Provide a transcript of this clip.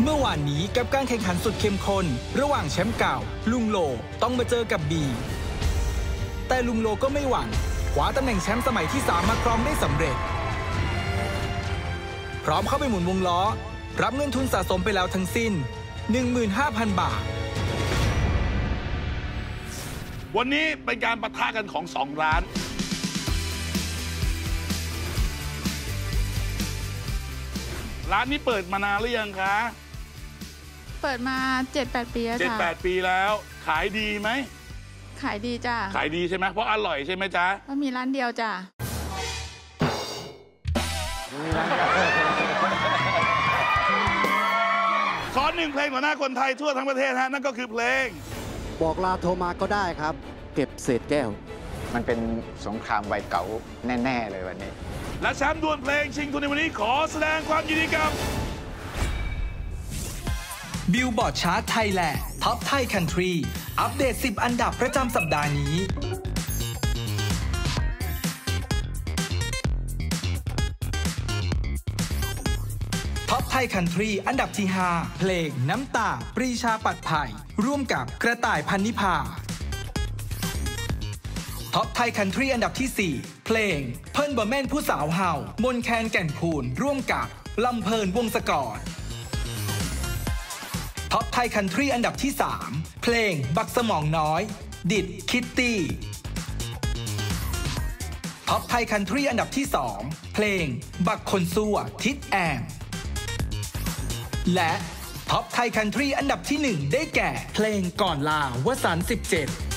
เมื่อวานนี้กับการแข่งขันสุดเข้มข้นระหว่างแชมป์เก่าลุงโลต้องมาเจอกับบีแต่ลุงโลก็ไม่หวั่นคว้าตำแหน่งแชมป์สมัยที่3มาครองได้สำเร็จพร้อมเข้าไปหมุนวงล้อรับเงินทุนสะสมไปแล้วทั้งสิ้น 15,000 บาทวันนี้เป็นการปะทะกันของ2ร้านร้านนี้เปิดมานานหรือยังคะเปิดมา 7-8 ปีแล้วจ้ะ 7-8 ปีแล้วขายดีไหมขายดีจ้ะขายดีใช่ไหมเพราะอร่อยใช่ไหมจ๊ะก็มีร้านเดียวจ้ะขอ1 เพลงต่อหน้าคนไทยทั่วทั้งประเทศฮะนั่นก็คือเพลงบอกลาโทรมาก็ได้ครับเก็บเศษแก้วมันเป็นสงครามวัยเก่าแน่ๆเลยวันนี้และแชมป์ดวลเพลงชิงทุนในวันนี้ขอแสดงความยินดีกับบิลบอร์ดชาร์ตไทยแลนด์ท็อปไทยคันทรีอัปเดต10 อันดับประจำสัปดาห์นี้ท็อปไทยคันทรีอันดับที่5เพลงน้ำตาปรีชาปัดไผ่ร่วมกับกระต่ายพันนิพาท็อปไทยคันทรีอันดับที่4เพลงเพิ่นบ่แม่นผู้สาวเห่ามนแคนแก่นคูนร่วมกับลำเพลินวงศกรท็อปไทยคันทรีอันดับที่3เพลงบักสมองน้อยดิดคิตตี้ท็อปไทยคันทรีอันดับที่2เพลงบักคนซัวทิดแอมและท็อปไทยคันทรีอันดับที่1ได้แก่เพลงก่อนลาวสันต์17